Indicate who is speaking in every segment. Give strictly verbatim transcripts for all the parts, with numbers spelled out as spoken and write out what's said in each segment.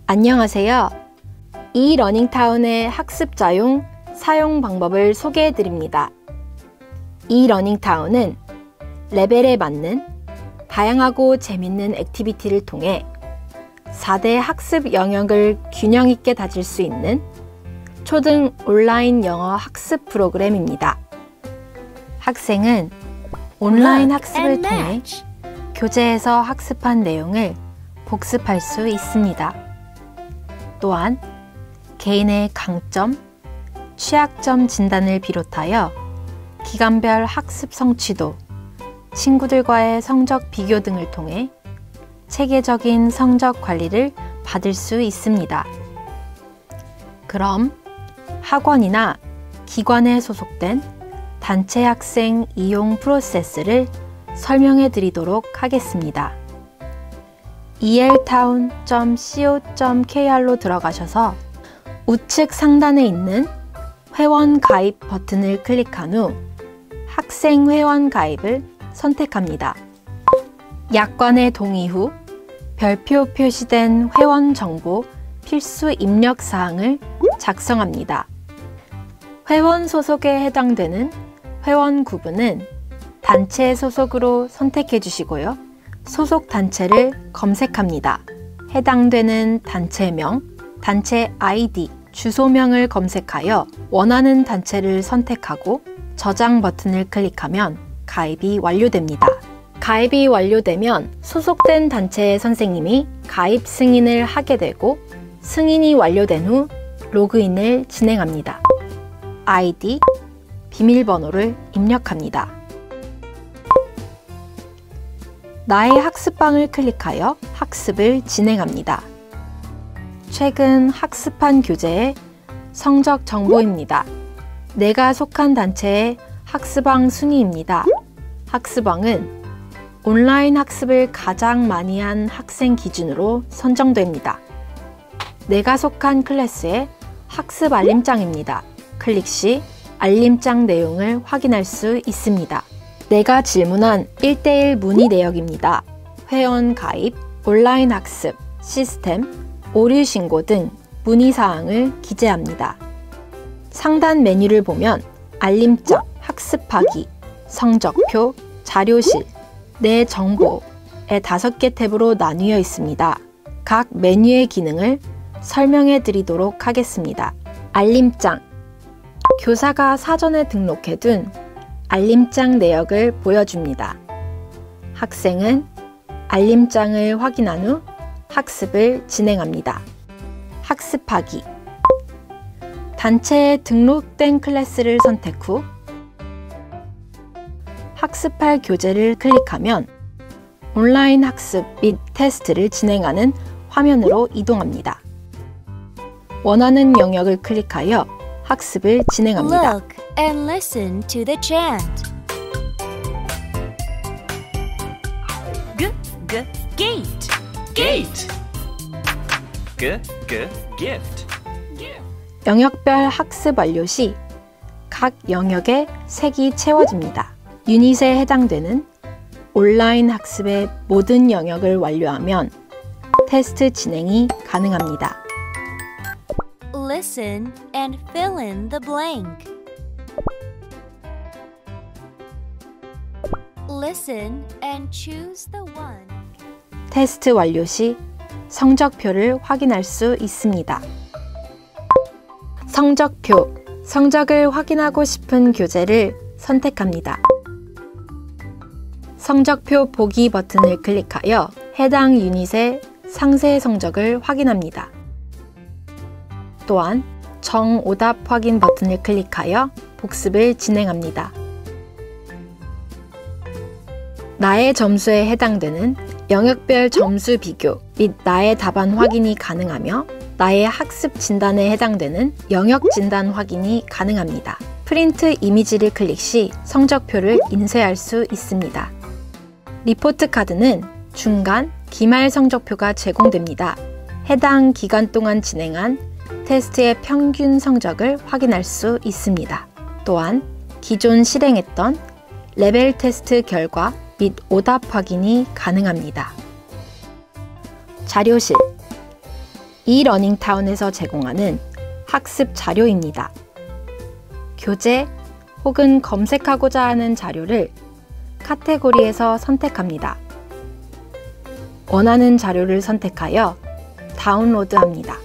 Speaker 1: 안녕하세요. 이러닝타운의 학습자용 사용 방법을 소개해 드립니다. 이러닝타운은 레벨에 맞는 다양하고 재밌는 액티비티를 통해 사 대 학습 영역을 균형 있게 다질 수 있는 초등 온라인 영어 학습 프로그램입니다. 학생은 온라인 학습을 통해 교재에서 학습한 내용을 복습할 수 있습니다. 또한 개인의 강점, 취약점 진단을 비롯하여 기간별 학습 성취도, 친구들과의 성적 비교 등을 통해 체계적인 성적 관리를 받을 수 있습니다. 그럼 학원이나 기관에 소속된 단체 학생 이용 프로세스를 설명해 드리도록 하겠습니다. 이엘타운 닷 씨오 닷 케이알로 들어가셔서 우측 상단에 있는 회원 가입 버튼을 클릭한 후 학생 회원 가입을 선택합니다. 약관의 동의 후 별표 표시된 회원 정보 필수 입력 사항을 작성합니다. 회원 소속에 해당되는 회원 구분은 단체 소속으로 선택해 주시고요. 소속 단체를 검색합니다. 해당되는 단체명, 단체 아이디, 주소명을 검색하여 원하는 단체를 선택하고 저장 버튼을 클릭하면 가입이 완료됩니다. 가입이 완료되면 소속된 단체의 선생님이 가입 승인을 하게 되고 승인이 완료된 후 로그인을 진행합니다. 아이디, 비밀번호를 입력합니다. 나의 학습방을 클릭하여 학습을 진행합니다. 최근 학습한 교재의 성적 정보입니다. 내가 속한 단체의 학습왕 순위입니다. 학습왕은 온라인 학습을 가장 많이 한 학생 기준으로 선정됩니다. 내가 속한 클래스의 학습 알림장입니다. 클릭 시 알림장 내용을 확인할 수 있습니다. 내가 질문한 일 대일 문의 내역입니다. 회원 가입, 온라인 학습, 시스템, 오류 신고 등 문의사항을 기재합니다. 상단 메뉴를 보면 알림장, 학습하기, 성적표, 자료실, 내 정보의 다섯 개 탭으로 나뉘어 있습니다. 각 메뉴의 기능을 설명해 드리도록 하겠습니다. 알림장, 교사가 사전에 등록해둔 알림장 내역을 보여줍니다. 학생은 알림장을 확인한 후 학습을 진행합니다. 학습하기, 단체에 등록된 클래스를 선택 후 학습할 교재를 클릭하면 온라인 학습 및 테스트를 진행하는 화면으로 이동합니다. 원하는 영역을 클릭하여 학습을 진행합니다.
Speaker 2: Look and listen to the chant. G, g, gate.
Speaker 3: Gate. G, g, gift.
Speaker 1: 영역별 학습 완료 시 각 영역의 색이 채워집니다. 유닛에 해당되는 온라인 학습의 모든 영역을 완료하면 테스트 진행이 가능합니다.
Speaker 2: Listen and fill in the blank. Listen and choose the one.
Speaker 1: 테스트 완료 시 성적표를 확인할 수 있습니다. 성적표, 성적을 확인하고 싶은 교재를 선택합니다. 성적표 보기 버튼을 클릭하여 해당 유닛의 상세 성적을 확인합니다. 또한 정오답 확인 버튼을 클릭하여 복습을 진행합니다. 나의 점수에 해당되는 영역별 점수 비교 및 나의 답안 확인이 가능하며 나의 학습 진단에 해당되는 영역 진단 확인이 가능합니다. 프린트 이미지를 클릭 시 성적표를 인쇄할 수 있습니다. 리포트 카드는 중간, 기말 성적표가 제공됩니다. 해당 기간 동안 진행한 테스트의 평균 성적을 확인할 수 있습니다. 또한 기존 실행했던 레벨 테스트 결과 및 오답 확인이 가능합니다. 자료실, 이 러닝타운에서 제공하는 학습 자료입니다. 교재 혹은 검색하고자 하는 자료를 카테고리에서 선택합니다. 원하는 자료를 선택하여 다운로드합니다.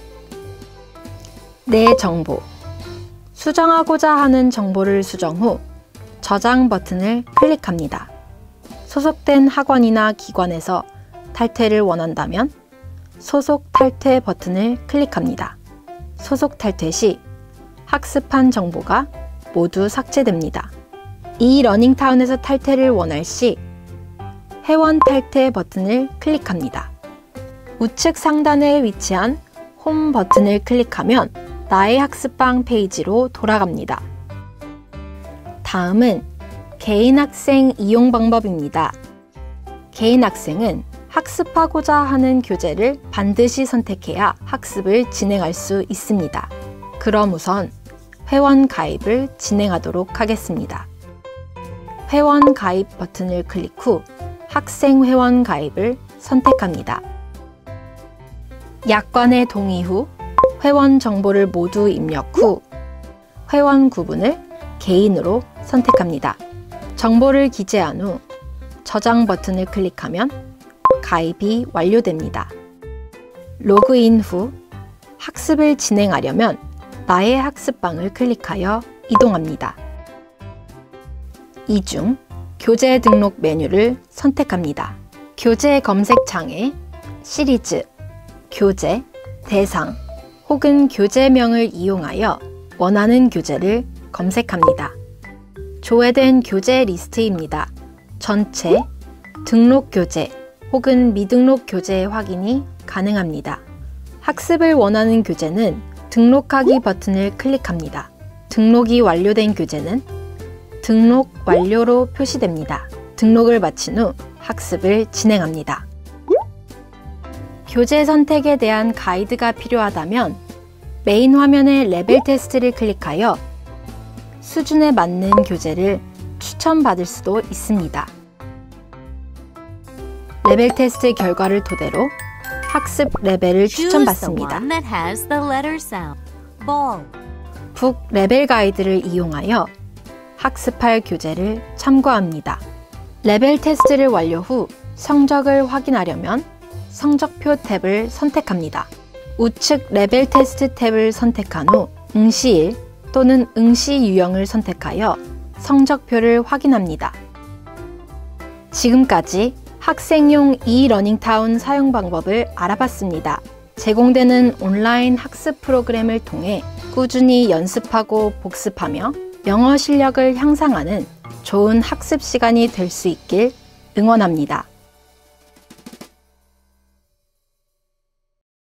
Speaker 1: 내 정보. 수정하고자 하는 정보를 수정 후 저장 버튼을 클릭합니다. 소속된 학원이나 기관에서 탈퇴를 원한다면 소속 탈퇴 버튼을 클릭합니다. 소속 탈퇴 시 학습한 정보가 모두 삭제됩니다. 이 러닝타운에서 탈퇴를 원할 시 회원 탈퇴 버튼을 클릭합니다. 우측 상단에 위치한 홈 버튼을 클릭하면 나의 학습방 페이지로 돌아갑니다. 다음은 개인 학생 이용 방법입니다. 개인 학생은 학습하고자 하는 교재를 반드시 선택해야 학습을 진행할 수 있습니다. 그럼 우선 회원 가입을 진행하도록 하겠습니다. 회원 가입 버튼을 클릭 후 학생 회원 가입을 선택합니다. 약관의 동의 후 회원 정보를 모두 입력 후 회원 구분을 개인으로 선택합니다. 정보를 기재한 후 저장 버튼을 클릭하면 가입이 완료됩니다. 로그인 후 학습을 진행하려면 나의 학습방을 클릭하여 이동합니다. 이 중 교재 등록 메뉴를 선택합니다. 교재 검색창에 시리즈, 교재, 대상 혹은 교재명을 이용하여 원하는 교재를 검색합니다. 조회된 교재 리스트입니다. 전체, 등록 교재 혹은 미등록 교재 확인이 가능합니다. 학습을 원하는 교재는 등록하기 버튼을 클릭합니다. 등록이 완료된 교재는 등록 완료로 표시됩니다. 등록을 마친 후 학습을 진행합니다. 교재 선택에 대한 가이드가 필요하다면 메인 화면의 레벨 테스트를 클릭하여 수준에 맞는 교재를 추천받을 수도 있습니다. 레벨 테스트 결과를 토대로 학습 레벨을 추천받습니다. 북 레벨 가이드를 이용하여 학습할 교재를 참고합니다. 레벨 테스트를 완료 후 성적을 확인하려면 성적표 탭을 선택합니다. 우측 레벨 테스트 탭을 선택한 후 응시일 또는 응시 유형을 선택하여 성적표를 확인합니다. 지금까지 학생용 이 러닝타운 사용 방법을 알아봤습니다. 제공되는 온라인 학습 프로그램을 통해 꾸준히 연습하고 복습하며 영어 실력을 향상하는 좋은 학습 시간이 될 수 있길 응원합니다.